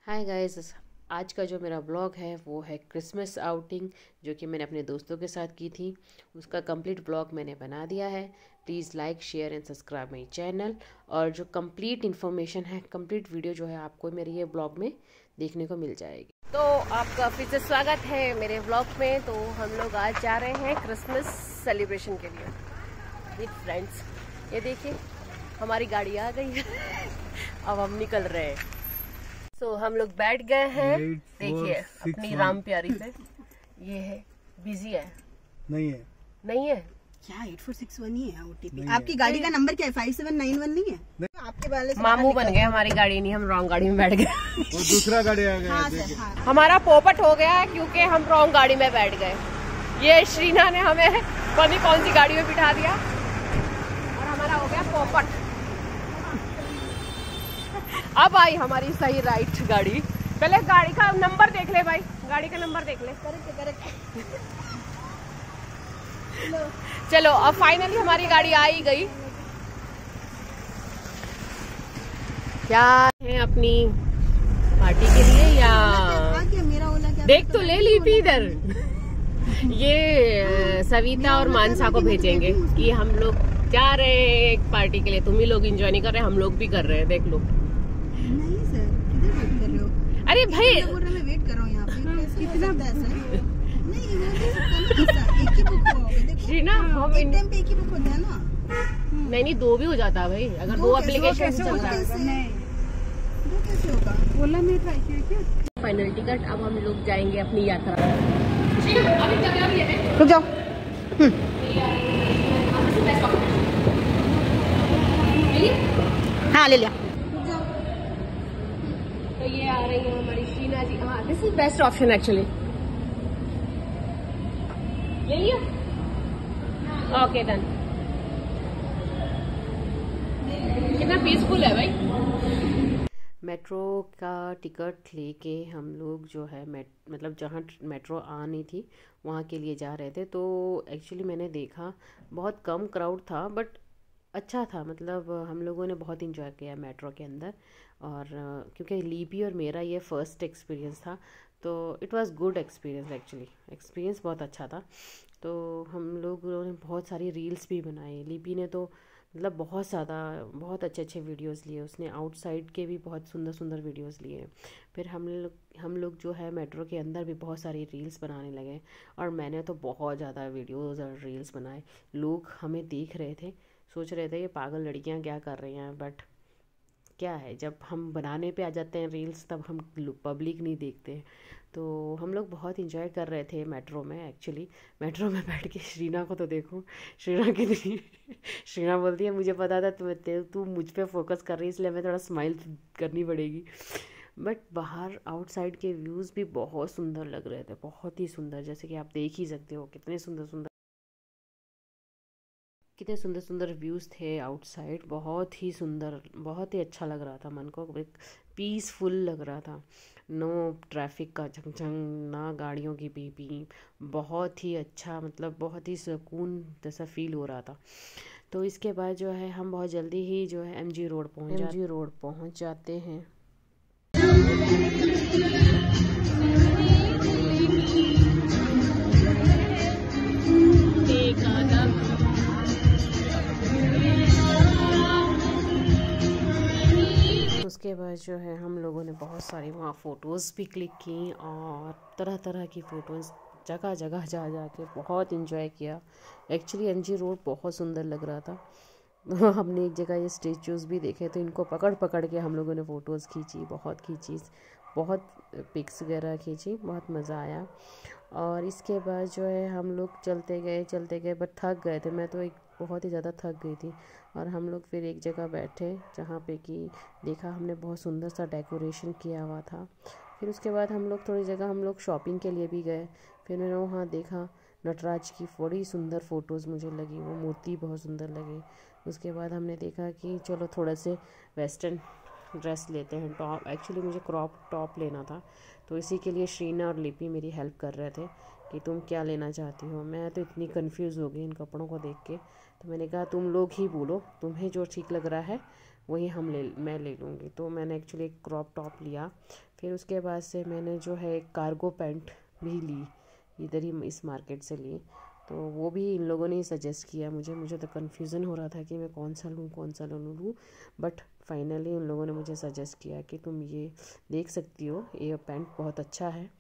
Hi guys. आज का जो मेरा ब्लॉग है वो है क्रिसमस आउटिंग, जो कि मैंने अपने दोस्तों के साथ की थी। उसका कंप्लीट ब्लॉग मैंने बना दिया है। Please like share and subscribe my channel. और जो कंप्लीट इन्फॉर्मेशन है, कंप्लीट वीडियो जो है आपको मेरे ये ब्लॉग में देखने को मिल जाएगी। तो आपका फिर से स्वागत है मेरे ब्लॉग में। तो हम लोग आज जा रहे हैं क्रिसमस सेलिब्रेशन के लिए विद फ्रेंड्स। ये देखिए हमारी गाड़ी आ गई है। अब हम निकल रहे हैं। तो हम लोग बैठ गए हैं। देखिए अपनी राम प्यारी पे ये है, बिजी है। नहीं है क्या 8461 ही है ओटीपी। आपकी गाड़ी का नंबर क्या है? 5791 नहीं है? आपके वाले मामू बन गए, हमारी गाड़ी नहीं, हम रॉन्ग गाड़ी में बैठ गए। वो दूसरा गाड़ी आ गया। हाँ सर, हाँ। हमारा पोपट हो गया है क्योंकि हम रॉन्ग गाड़ी में बैठ गए। ये श्रीना ने हमें पता कौन सी गाड़ी में बिठा दिया और हमारा हो गया पोपट। अब आई हमारी सही राइट गाड़ी। पहले गाड़ी का नंबर देख ले भाई, गाड़ी का नंबर देख ले। करेक्ट। चलो अब फाइनली हमारी गाड़ी आ ही गई। क्या है अपनी पार्टी के लिए या मेरा ओला क्या? देख तो ले ली भी इधर। ये सविता और मानसा को भेजेंगे कि हम लोग जा रहे हैं एक पार्टी के लिए। तुम ही लोग एंजॉय नहीं कर रहे, हम लोग भी कर रहे हैं। देख लो। नहीं सर, किधर वेट कर रहे हो? अरे भाई बोल रहे मैं वेट कर रहा हूँ यहाँ पे। कितना नहीं, एक ही बुक हो। देखो श्रीना, हम एक टाइम पे एक ही बुक होता है ना। नहीं दो भी हो जाता है भाई, अगर दो एप्लीकेशन से चल रहा है। दो कैसे होगा? ओला में ट्राई किया क्या? Final ticket. अब हम लोग जाएंगे अपनी यात्रा। रुक जाओ। हाँ ले लिया। तो ये आ रही है हमारी शीना जी। हाँ, this is best option actually. यही है। Okay done. कितना पीसफुल है भाई। मेट्रो का टिकट लेके हम लोग जो है मतलब जहाँ मेट्रो आ नहीं थी वहाँ के लिए जा रहे थे। तो एक्चुअली मैंने देखा बहुत कम क्राउड था, बट अच्छा था। मतलब हम लोगों ने बहुत इंजॉय किया मेट्रो के अंदर। और क्योंकि लीपी और मेरा ये फर्स्ट एक्सपीरियंस था, तो it was good experience. Actually experience बहुत अच्छा था। तो हम लोगों ने बहुत सारी रील्स भी बनाई। लीपी ने तो मतलब बहुत अच्छे अच्छे वीडियोस लिए उसने। आउटसाइड के भी बहुत सुंदर सुंदर वीडियोस लिए। फिर हम लोग जो है मेट्रो के अंदर भी बहुत सारी रील्स बनाने लगे। और मैंने तो बहुत ज़्यादा वीडियोस और रील्स बनाए। लोग हमें देख रहे थे, सोच रहे थे ये पागल लड़कियां क्या कर रही हैं, बट क्या है, जब हम बनाने पे आ जाते हैं रील्स तब हम पब्लिक नहीं देखते हैं। तो हम लोग बहुत इंजॉय कर रहे थे मेट्रो में। एक्चुअली मेट्रो में बैठ के श्रीना को तो देखो, श्रीना कितनी श्रीना बोलती है मुझे पता था तू मुझ पे फोकस कर रही है, इसलिए हमें थोड़ा स्माइल करनी पड़ेगी। बट बाहर आउटसाइड के व्यूज़ भी बहुत सुंदर लग रहे थे, बहुत ही सुंदर। जैसे कि आप देख ही सकते हो कितने सुंदर सुंदर व्यूज़ थे आउटसाइड। बहुत ही सुंदर, बहुत ही अच्छा लग रहा था। मन को एक पीसफुल लग रहा था। नो ट्रैफिक का झंझंग, ना गाड़ियों की पीपी। बहुत ही अच्छा, मतलब बहुत ही सुकून जैसा फील हो रहा था। तो इसके बाद जो है हम बहुत जल्दी ही जो है एमजी रोड पहुंच जाते हैं। उसके बाद जो है हम लोगों ने बहुत सारी वहाँ फ़ोटोज़ भी क्लिक की और तरह तरह की फ़ोटोज़ जगह जगह जा जा के बहुत इन्जॉय किया। एक्चुअली एमजी रोड बहुत सुंदर लग रहा था। हमने एक जगह ये स्टेचूज़ भी देखे, तो इनको पकड़ पकड़ के हम लोगों ने फ़ोटोज़ खींची, बहुत पिक्स वगैरह खींची, बहुत मज़ा आया। और इसके बाद जो है हम लोग चलते गए बट थक गए थे। मैं तो बहुत ही ज़्यादा थक गई थी। और हम लोग फिर एक जगह बैठे जहाँ पे कि देखा हमने बहुत सुंदर सा डेकोरेशन किया हुआ था। फिर उसके बाद हम लोग थोड़ी जगह हम लोग शॉपिंग के लिए भी गए। फिर मैंने वहाँ देखा नटराज की बड़ी सुंदर फ़ोटोज़ मुझे लगी, वो मूर्ति बहुत सुंदर लगी। उसके बाद हमने देखा कि चलो थोड़ा से वेस्टर्न ड्रेस लेते हैं, टॉप। एक्चुअली मुझे क्रॉप टॉप लेना था, तो इसी के लिए श्रीना और लिपि मेरी हेल्प कर रहे थे कि तुम क्या लेना चाहती हो। मैं तो इतनी कंफ्यूज हो गई इन कपड़ों को देख के, तो मैंने कहा तुम लोग ही बोलो, तुम्हें जो ठीक लग रहा है वही मैं ले लूँगी। तो मैंने एक्चुअली एक क्रॉप टॉप लिया। फिर उसके बाद से मैंने जो है कार्गो पैंट भी ली, इधर ही इस मार्केट से ली। तो वो भी इन लोगों ने ही सजेस्ट किया मुझे तो कन्फ्यूज़न हो रहा था कि मैं कौन सा लूँ, बट फाइनली उन लोगों ने मुझे सजेस्ट किया कि तुम ये देख सकती हो, ये पैंट बहुत अच्छा है।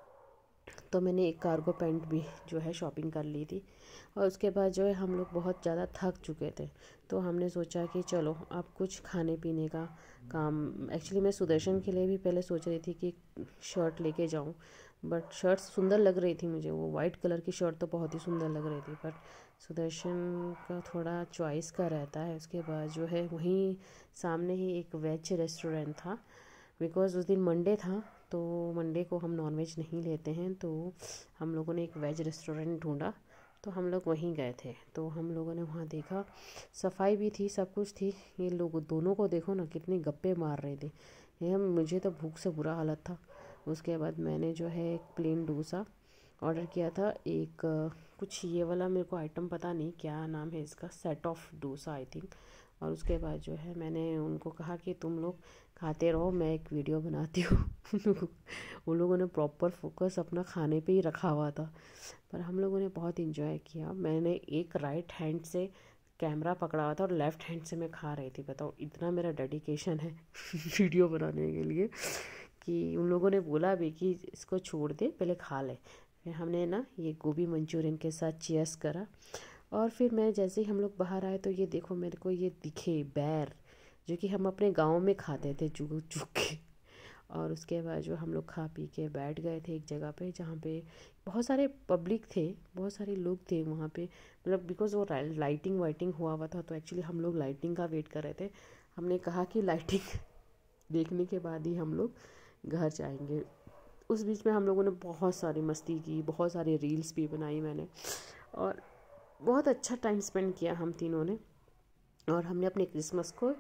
तो मैंने एक कार्गो पैंट भी जो है शॉपिंग कर ली थी। और उसके बाद जो है हम लोग बहुत ज़्यादा थक चुके थे, तो हमने सोचा कि चलो अब कुछ खाने पीने का काम। एक्चुअली मैं सुदर्शन के लिए भी पहले सोच रही थी कि शर्ट लेके जाऊं, बट शर्ट सुंदर लग रही थी मुझे, वो वाइट कलर की शर्ट तो बहुत ही सुंदर लग रही थी, पर सुदर्शन का थोड़ा चॉइस का रहता है। उसके बाद जो है वहीं सामने ही एक वेज रेस्टोरेंट था, बिकॉज़ उस दिन मंडे था, तो मंडे को हम नॉनवेज नहीं लेते हैं, तो हम लोगों ने एक वेज रेस्टोरेंट ढूंढा, तो हम लोग वहीं गए थे। तो हम लोगों ने वहाँ देखा, सफाई भी थी, सब कुछ थी। ये लोग दोनों को देखो ना कितने गप्पे मार रहे थे, ये मुझे तो भूख से बुरा हालत था। उसके बाद मैंने जो है एक प्लेन डोसा ऑर्डर किया था, एक कुछ ये वाला मेरे को आइटम पता नहीं क्या नाम है इसका, set of dosa I think. और उसके बाद जो है मैंने उनको कहा कि तुम लोग खाते रहो, मैं एक वीडियो बनाती हूँ। उन लोगों ने प्रॉपर फोकस अपना खाने पे ही रखा हुआ था, पर हम लोगों ने बहुत इंजॉय किया। मैंने एक राइट हैंड से कैमरा पकड़ा हुआ था और लेफ़्ट हैंड से मैं खा रही थी। बताओ इतना मेरा डेडिकेशन है वीडियो बनाने के लिए, कि उन लोगों ने बोला भी कि इसको छोड़ दे, पहले खा ले। फिर हमने ना ये गोभी मंचूरियन के साथ चीयर्स करा। और फिर मैं जैसे ही हम लोग बाहर आए तो ये देखो मेरे को ये दिखे बैर, जो कि हम अपने गांव में खाते थे चुग चुग के। और उसके बाद जो हम लोग खा पी के बैठ गए थे एक जगह पे, जहाँ पे बहुत सारे पब्लिक थे, बहुत सारे लोग थे वहाँ पे, मतलब बिकॉज़ वो लाइटिंग वाइटिंग हुआ था, तो एक्चुअली हम लोग लाइटिंग का वेट कर रहे थे। हमने कहा कि लाइटिंग देखने के बाद ही हम लोग घर जाएंगे। उस बीच में हम लोगों ने बहुत सारी मस्ती की, बहुत सारी रील्स भी बनाई मैंने, और बहुत अच्छा टाइम स्पेंड किया हम तीनों ने। और हमने अपने क्रिसमस को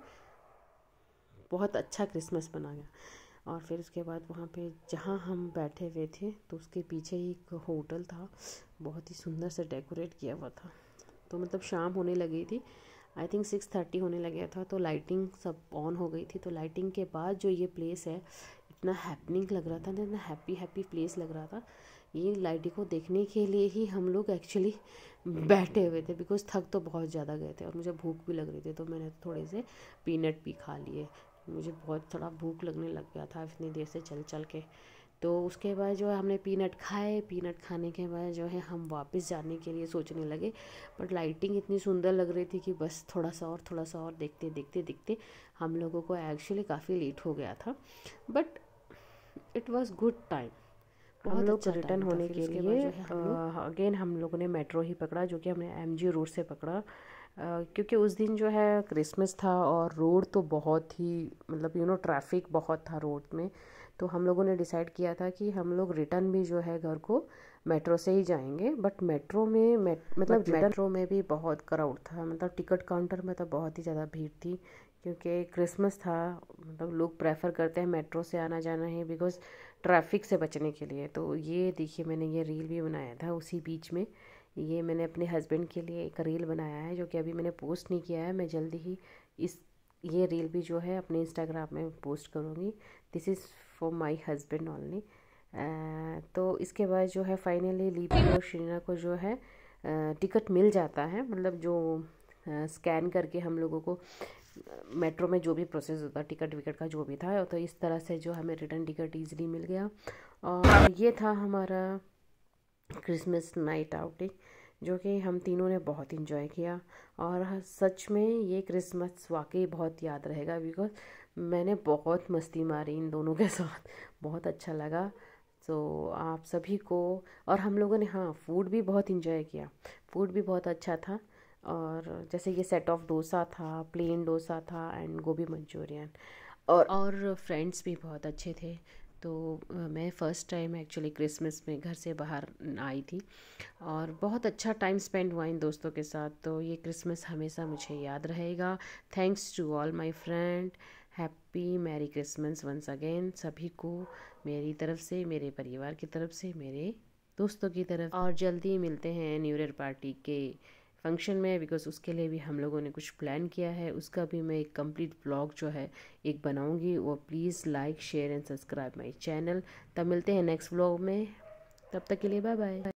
बहुत अच्छा क्रिसमस बनाया। और फिर उसके बाद वहाँ पे जहाँ हम बैठे हुए थे, तो उसके पीछे ही एक होटल था, बहुत ही सुंदर से डेकोरेट किया हुआ था। तो मतलब शाम होने लगी थी, आई थिंक 6:30 होने लगा था, तो लाइटिंग सब ऑन हो गई थी। तो लाइटिंग के बाद जो ये प्लेस है, इतना हैपनिंग लग रहा था ना, इतना हैप्पी प्लेस लग रहा था। ये लाइटिंग को देखने के लिए ही हम लोग एक्चुअली बैठे हुए थे, बिकॉज थक तो बहुत ज़्यादा गए थे और मुझे भूख भी लग रही थी। तो मैंने थोड़े से पीनट भी खा लिए, मुझे बहुत थोड़ा भूख लगने लग गया था इतनी देर से चल चल के। तो उसके बाद जो है हमने पीनट खाए, पीनट खाने के बाद जो है हम वापस जाने के लिए सोचने लगे, बट लाइटिंग इतनी सुंदर लग रही थी कि बस थोड़ा सा और देखते देखते हम लोगों को एक्चुअली काफ़ी लेट हो गया था, but it was good time. हम लोग रिटर्न होने के लिए अगेन हम लोगों ने मेट्रो ही पकड़ा, जो कि हमने MG रोड से पकड़ा, क्योंकि उस दिन जो है क्रिसमस था और रोड तो बहुत ही मतलब ट्रैफिक बहुत था रोड में। तो हम लोगों ने डिसाइड किया था कि हम लोग रिटर्न भी जो है घर को मेट्रो से ही जाएंगे। बट मेट्रो में मेट्रो में भी बहुत क्राउड था, मतलब टिकट काउंटर में तो बहुत ही ज़्यादा भीड़ थी, क्योंकि क्रिसमस था। मतलब लोग प्रेफर करते हैं मेट्रो से आना जाना है, बिकॉज़ ट्रैफिक से बचने के लिए। तो ये देखिए मैंने ये रील भी बनाया था उसी बीच में। ये मैंने अपने हस्बैंड के लिए एक रील बनाया है, जो कि अभी मैंने पोस्ट नहीं किया है। मैं जल्दी ही ये रील भी जो है अपने इंस्टाग्राम में पोस्ट करूँगी। This is for my husband only. तो इसके बाद जो है फाइनली लिपि और श्रीना को जो है टिकट मिल जाता है, मतलब जो स्कैन करके हम लोगों को मेट्रो में जो भी प्रोसेस होता है टिकट विकट का जो भी था, तो इस तरह से जो हमें रिटर्न टिकट ईजिली मिल गया। और ये था हमारा क्रिसमस नाइट आउटिंग, जो कि हम तीनों ने बहुत इन्जॉय किया। और सच में ये क्रिसमस वाकई बहुत याद रहेगा, बिकॉज मैंने बहुत मस्ती मारी इन दोनों के साथ, बहुत अच्छा लगा। तो आप सभी को, और हम लोगों ने हाँ फूड भी बहुत इन्जॉय किया, फूड भी बहुत अच्छा था। और जैसे ये सेट ऑफ डोसा था, प्लेन डोसा था एंड गोभी मंचूरियन, और फ्रेंड्स भी बहुत अच्छे थे। तो मैं फ़र्स्ट टाइम एक्चुअली क्रिसमस में घर से बाहर आई थी, और बहुत अच्छा टाइम स्पेंड हुआ इन दोस्तों के साथ। तो ये क्रिसमस हमेशा मुझे याद रहेगा। Thanks to all my friend, happy merry Christmas once again सभी को, मेरी तरफ से, मेरे परिवार की तरफ से, मेरे दोस्तों की तरफ। और जल्दी मिलते हैं न्यू ईयर पार्टी के फंक्शन में, बिकॉज उसके लिए भी हम लोगों ने कुछ प्लान किया है। उसका भी मैं एक कंप्लीट ब्लॉग जो है एक बनाऊंगी। वो please like share and subscribe my channel. तब मिलते हैं नेक्स्ट ब्लॉग में, तब तक के लिए बाय बाय।